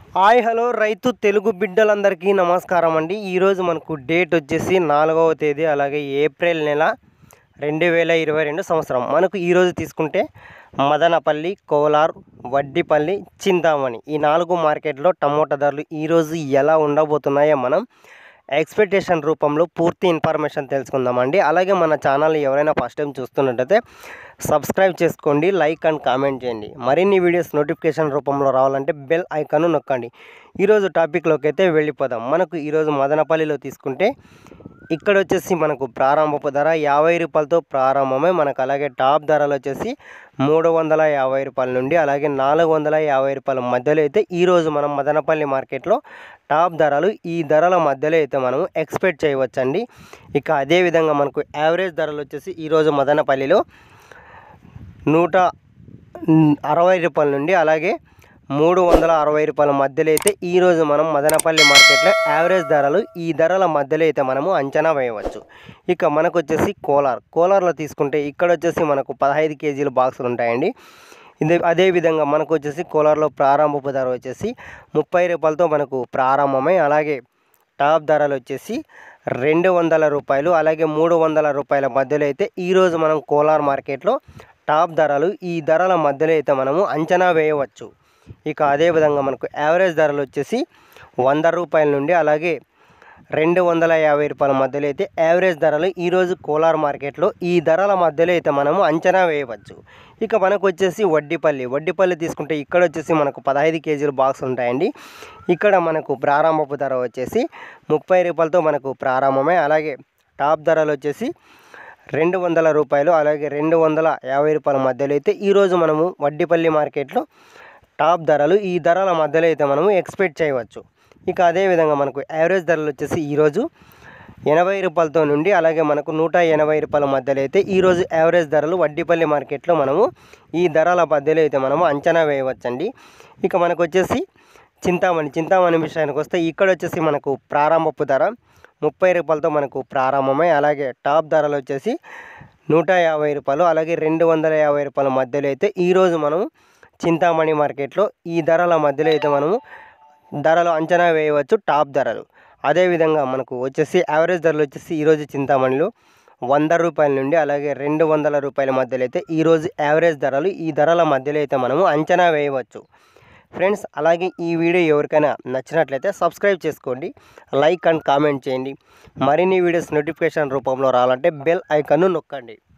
Hi hello రైతు తెలుగు బిడ్డలందరికీ నమస్కారం అండి। ఈరోజు మనకు డేట్ వచ్చేసి 4వ తేదీ అలాగే ఏప్రిల్ నెల 2022 సంవత్సరం। మనకు ఈరోజు తీసుకుంటే మదనపల్లి, కోలార్, వడ్డిపల్లి, చింతామణి ఈ 4 మార్కెట్లో టమోటా ధరలు ఈరోజు ఎలా ఉండబోతున్నాయో మనం ఎక్స్పెక్టేషన్ రూపంలో పూర్తి ఇన్ఫర్మేషన్ తెలుసుకుందామండి। అలాగే మన ఛానల్ ఎవరైనా ఫస్ట్ టైం చూస్తున్నట్టయితే సబ్స్క్రైబ్ చేసుకోండి, లైక్ అండ్ కామెంట్ చేయండి। మరిన్ని వీడియోస్ నోటిఫికేషన్ రూపంలో రావాలంటే బెల్ ఐకాన్ నొక్కండి। ఈరోజు టాపిక్లోకి అయితే వెళ్ళిపోదాం। మనకు ఈరోజు మదనపల్లిలో తీసుకుంటే ఇక్కడ వచ్చేసి మనకు ప్రారంభపు ధర 50 రూపాయలతో ప్రారంభమై మనకు అలాగే టాప్ ధరలు వచ్చేసి 350 రూపాయల నుండి అలాగే 450 రూపాయల మధ్యలో అయితే ఈరోజు మనం మదనపల్లి మార్కెట్లో టాప్ ధరలు ఈ ధరల మధ్యలో అయితే మనం ఎక్స్పెక్ట్ చేయవచ్చండి। ఇక అదేవిధంగా మనకు యావరేజ్ ధరలు వచ్చేసి ఈరోజు మదనపల్లిలో 160 రూపాయల నుండి అలాగే 360 రూపాయల మధ్యలో అయితే ఈరోజు మనం మదనపల్లి మార్కెట్లో యావరేజ్ ధరలు ఈ ధరల మధ్యలో అయితే మనము అంచనా వేయవచ్చు। ఇక మనకు వచ్చేసి కోలార్లో తీసుకుంటే ఇక్కడ వచ్చేసి మనకు 15 కేజీల బాక్సులు ఉంటాయండి। అదేవిధంగా మనకు వచ్చేసి కోలార్లో ప్రారంభపు ధర వచ్చేసి 30 రూపాయలతో మనకు ప్రారంభమై అలాగే టాప్ ధరలు వచ్చేసి 200 రూపాయలు అలాగే 300 రూపాయల మధ్యలో అయితే ఈరోజు మనం కోలార్ మార్కెట్లో టాప్ ధరలు ఈ ధరల మధ్యలో అయితే మనము అంచనా వేయవచ్చు। ఇక అదేవిధంగా మనకు యావరేజ్ ధరలు వచ్చేసి 100 రూపాయల నుండి అలాగే 250 రూపాయల మధ్యలో అయితే యావరేజ్ ధరలు ఈరోజు కోలార్ మార్కెట్లో ఈ ధరల మధ్యలో అయితే మనము అంచనా వేయవచ్చు। ఇక మనకు వచ్చేసి వడ్డిపల్లి తీసుకుంటే ఇక్కడ వచ్చేసి మనకు 15 కేజీల బాక్స్ ఉంటాయండి। ఇక్కడ మనకు ప్రారంభపు ధర వచ్చేసి 30 రూపాయలతో మనకు ప్రారంభమై అలాగే టాప్ ధరలు వచ్చేసి 200 రూపాయలు అలాగే 250 రూపాయల మధ్యలో అయితే ఈరోజు మనము వడ్డిపల్లి మార్కెట్లో టాప్ ధరలు ఈ ధరల మధ్యలో అయితే మనము ఎక్స్పెక్ట్ చేయవచ్చు। ఇక అదేవిధంగా మనకు యావరేజ్ ధరలు వచ్చేసి ఈరోజు 80 రూపాయలతో నుండి అలాగే మనకు 180 రూపాయల మధ్యలో అయితే ఈరోజు యావరేజ్ ధరలు వడ్డిపల్లి మార్కెట్లో మనము ఈ ధరల మధ్యలో అయితే మనము అంచనా వేయవచ్చండి। ఇక మనకు వచ్చేసి చింతామణి విషయానికి వస్తే ఇక్కడ వచ్చేసి మనకు ప్రారంభపు ధర 30 రూపాయలతో మనకు ప్రారంభమై అలాగే టాప్ ధరలు వచ్చేసి 150 రూపాయలు అలాగే 250 రూపాయల మధ్యలో అయితే ఈరోజు మనం చింతామణి మార్కెట్లో ఈ ధరల మధ్యలో అయితే మనము ధరలు అంచనా వేయవచ్చు టాప్ ధరలు। అదేవిధంగా మనకు వచ్చేసి యావరేజ్ ధరలు వచ్చేసి ఈరోజు చింతామణిలో 100 రూపాయల నుండి అలాగే 200 రూపాయల మధ్యలో అయితే ఈరోజు యావరేజ్ ధరలు ఈ ధరల మధ్యలో అయితే మనము అంచనా వేయవచ్చు। ఫ్రెండ్స్ అలాగే ఈ వీడియో ఎవరికైనా నచ్చినట్లయితే సబ్స్క్రైబ్ చేసుకోండి, లైక్ అండ్ కామెంట్ చేయండి। మరిన్ని వీడియోస్ నోటిఫికేషన్ రూపంలో రావాలంటే బెల్ ఐకాన్ను నొక్కండి।